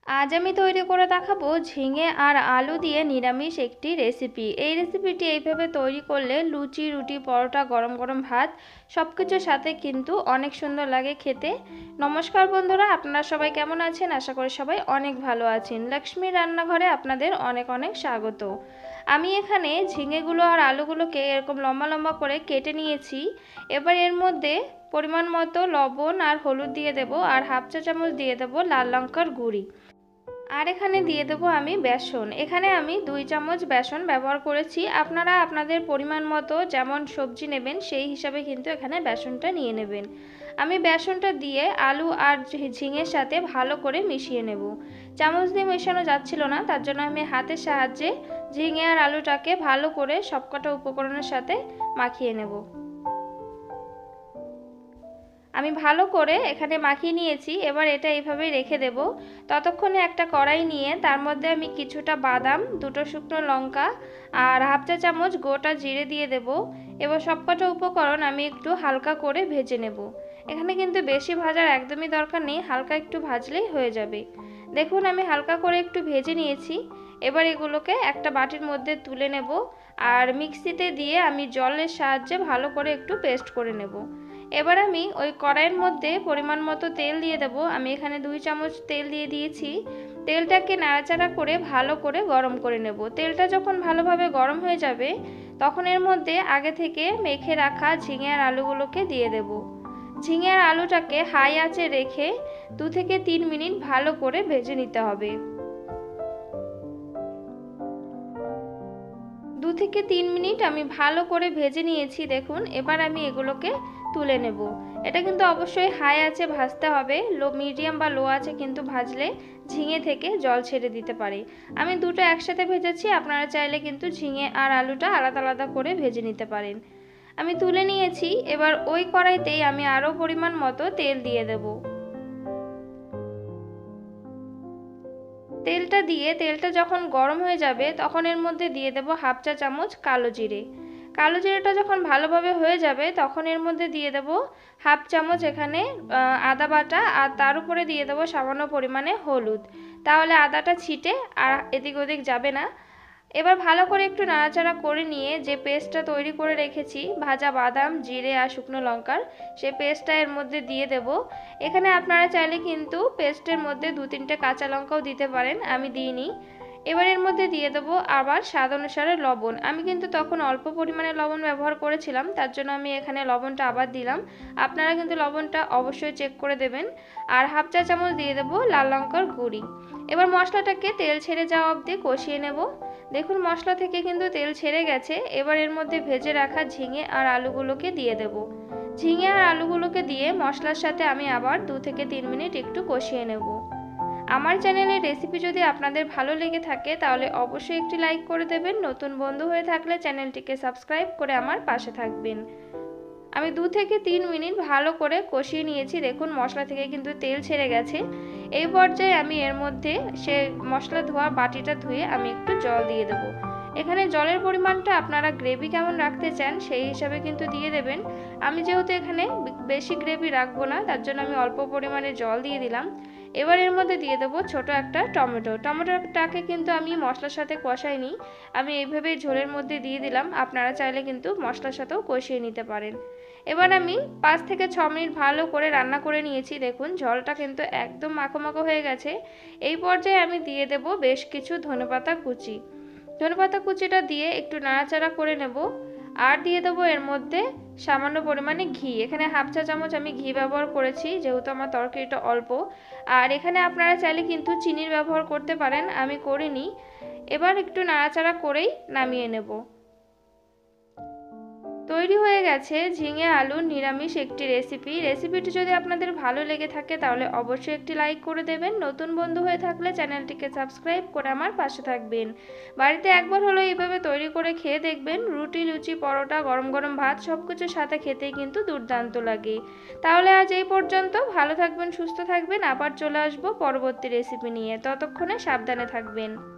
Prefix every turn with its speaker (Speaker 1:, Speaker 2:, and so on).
Speaker 1: আজ আমি তৈরি করে দেখাবো ঝিঙে আর আলু দিয়ে নিরামিষ একটি রেসিপি। এই রেসিপিটি এইভাবে তৈরি করলে লুচি, রুটি, পরোটা, গরম গরম ভাত সব কিছুর সাথে কিন্তু অনেক সুন্দর লাগে খেতে। নমস্কার বন্ধুরা, আপনারা সবাই কেমন আছেন? আশা করি সবাই অনেক ভালো আছেন। লক্ষ্মীর রান্নাঘরে আপনাদের অনেক অনেক স্বাগত। আমি এখানে ঝিঙেগুলো আর আলুগুলোকে এরকম লম্বা লম্বা করে কেটে নিয়েছি। এবার এর মধ্যে পরিমাণ মতো লবণ আর হলুদ দিয়ে দেব, আর হাফ চা চামচ দিয়ে দেব লাল লঙ্কার গুঁড়ি। আর এখানে দিয়ে দেবো আমি বেসন। এখানে আমি 2 চামচ বেসন ব্যবহার করেছি। আপনারা আপনাদের পরিমাণ মতো যেমন সবজি নেবেন সেই হিসাবে কিন্তু এখানে বেসনটা নিয়ে নেবেন। আমি বেসনটা দিয়ে আলু আর ঝিঙের সাথে ভালো করে মিশিয়ে নেব। চামচ দিয়ে মেশানো যাচ্ছিল না, তার জন্য আমি হাতের সাহায্যে ঝিঙে আর আলুটাকে ভালো করে সবকটা উপকরণের সাথে মাখিয়ে নেব। আমি ভালো করে এখানে মাখিয়ে নিয়েছি। এবার এটা এইভাবেই রেখে দেব। ততক্ষণে একটা কড়াই নিয়ে তার মধ্যে আমি কিছুটা বাদাম, দুটো শুকনো লঙ্কা আর হাফ চা চামচ গোটা জিরে দিয়ে দেব। এবার সবকটা উপকরণ আমি একটু হালকা করে ভেজে নেব। এখানে কিন্তু বেশি ভাজার একদমই দরকার নেই, হালকা একটু ভাজলেই হয়ে যাবে। দেখুন আমি হালকা করে একটু ভেজে নিয়েছি। এবার এগুলোকে একটা বাটির মধ্যে তুলে নেব, আর মিক্সিতে দিয়ে আমি জলের সাহায্যে ভালো করে একটু পেস্ট করে নেব। এবার আমি ওই কড়াইয়ের মধ্যে পরিমাণ মতো তেল দিয়ে দেব। আমি এখানে 2 চামচ তেল দিয়ে দিয়েছি। তেলটাকে নাড়াচাড়া করে ভালো করে গরম করে নেব। তেলটা যখন ভালোভাবে গরম হয়ে যাবে তখন এর মধ্যে আগে থেকে মেখে রাখা ঝিঙে আর আলুগুলোকে দিয়ে দেব। ঝিঙে আর আলুটাকে হাই আঁচে রেখে 2 থেকে 3 মিনিট ভালো করে ভেজে নিতে হবে। 2 থেকে 3 মিনিট আমি ভালো করে ভেজে নিয়েছি। দেখুন এবার আমি এগুলোকে তুলে নেব। এটা কিন্তু অবশ্যই হাই আঁচে ভাজতে হবে, মিডিয়াম বা লো আঁচে কিন্তু ভাজলে ঝিঙে থেকে জল ছেড়ে দিতে পারে। আমি দুটো একসাথে ভেজেছি, আপনারা চাইলে কিন্তু ঝিঙে আর আলুটা আলাদা আলাদা করে ভেজে নিতে পারেন। আমি তুলে নিয়েছি। এবার ওই কড়াইতেই আমি আরও পরিমাণ মতো তেল দিয়ে দেবো। তেলটা যখন গরম হয়ে যাবে তখন এর মধ্যে দিয়ে দেব হাফ চা চামচ কালো জিরে। কালো জিরেটা যখন ভালোভাবে হয়ে যাবে তখন এর মধ্যে দিয়ে দেব হাফ চামচ এখানে আদা বাটা, আর তার উপরে দিয়ে দেব সামান্য পরিমাণে হলুদ। তাহলে আদাটা ছিটে আর এদিক ওদিক যাবে না। এবার ভালো করে একটু নাড়াচাড়া করে নিয়ে যে পেস্টটা তৈরি করে রেখেছি ভাজা বাদাম, জিরে আর শুকনো লঙ্কার, সেই পেস্টটা এর মধ্যে দিয়ে দেব। এখানে আপনারা চাইলে কিন্তু পেস্টের মধ্যে 2-3টে কাঁচা লঙ্কাও দিতে পারেন, আমি দিইনি। এবার এর মধ্যে দিয়ে দেবো আবার স্বাদ অনুসারে লবণ। আমি কিন্তু তখন অল্প পরিমাণে লবণ ব্যবহার করেছিলাম, তার জন্য আমি এখানে লবণটা আবার দিলাম। আপনারা কিন্তু লবণটা অবশ্যই চেক করে দেবেন। আর হাফ চা চামচ দিয়ে দেবো লাল লঙ্কার গুঁড়ি। এবার মশলাটাকে তেল ছেড়ে যাওয়া অবধি কষিয়ে নেব। দেখুন মশলা থেকে কিন্তু তেল ছেড়ে গেছে। এবার এর মধ্যে ভেজে রাখা ঝিঙে আর আলুগুলোকে দিয়ে দেব। ঝিঙে আর আলুগুলোকে দিয়ে মশলার সাথে আমি আবার 2 থেকে 3 মিনিট একটু কষিয়ে নেব। আমার চ্যানেলের রেসিপি যদি আপনাদের ভালো লেগে থাকে তাহলে অবশ্যই একটি লাইক করে দেবেন। নতুন বন্ধু হয়ে থাকলে চ্যানেলটিকে সাবস্ক্রাইব করে আমার পাশে থাকবেন। আমি 2 থেকে 3 মিনিট ভালো করে কষিয়ে নিয়েছি। দেখুন মশলা থেকে কিন্তু তেল ছেড়ে গেছে। এই পর্যায়ে আমি এর মধ্যে সে মশলা ধোয়া বাটিটা ধুয়ে আমি একটু জল দিয়ে দেবো। এখানে জলের পরিমাণটা আপনারা গ্রেভি কেমন রাখতে চান সেই হিসাবে কিন্তু দিয়ে দেবেন। আমি যেহেতু এখানে বেশি গ্রেভি রাখবো না, তার জন্য আমি অল্প পরিমাণে জল দিয়ে দিলাম। এবার এর মধ্যে দিয়ে দেবো ছোট একটা টমেটোটাকে কিন্তু আমি মশলার সাথে কষাইনি, আমি এইভাবেই ঝোলের মধ্যে দিয়ে দিলাম। আপনারা চাইলে কিন্তু মশলার সাথেও কষিয়ে নিতে পারেন। এবার আমি 5 থেকে 6 মিনিট ভালো করে রান্না করে নিয়েছি। দেখুন ঝোলটা কিন্তু একদম মাখো মাখো হয়ে গেছে। এই পর্যায়ে আমি দিয়ে দেব বেশ কিছু ধনেপাতা কুচি। ধনেপাতা কুচিটা দিয়ে একটু নাড়াচাড়া করে নেব। আর দিয়ে দেবো এর মধ্যে সামান্য পরিমাণে ঘি। এখানে হাফ চা চামচ আমি ঘি ব্যবহার করেছি, যেহেতু আমার তরকারিটা অল্প। আর এখানে আপনারা চাইলে কিন্তু চিনির ব্যবহার করতে পারেন, আমি করিনি। এবার একটু নাড়াচাড়া করেই নামিয়ে নেব। তৈরি হয়ে গেছে ঝিঙে আলুর নিরামিষ একটি রেসিপিটি যদি আপনাদের ভালো লেগে থাকে তাহলে অবশ্যই একটি লাইক করে দেবেন। নতুন বন্ধু হয়ে থাকলে চ্যানেলটিকে সাবস্ক্রাইব করে আমার পাশে থাকবেন। বাড়িতে একবার হলো এইভাবে তৈরি করে খেয়ে দেখবেন, রুটি, লুচি, পরোটা, গরম গরম ভাত সব কিছুর সাথে খেতেই কিন্তু দুর্দান্ত লাগে। তাহলে আজ এই পর্যন্ত। ভালো থাকবেন, সুস্থ থাকবেন। আবার চলে আসবো পরবর্তী রেসিপি নিয়ে। ততক্ষণে সাবধানে থাকবেন।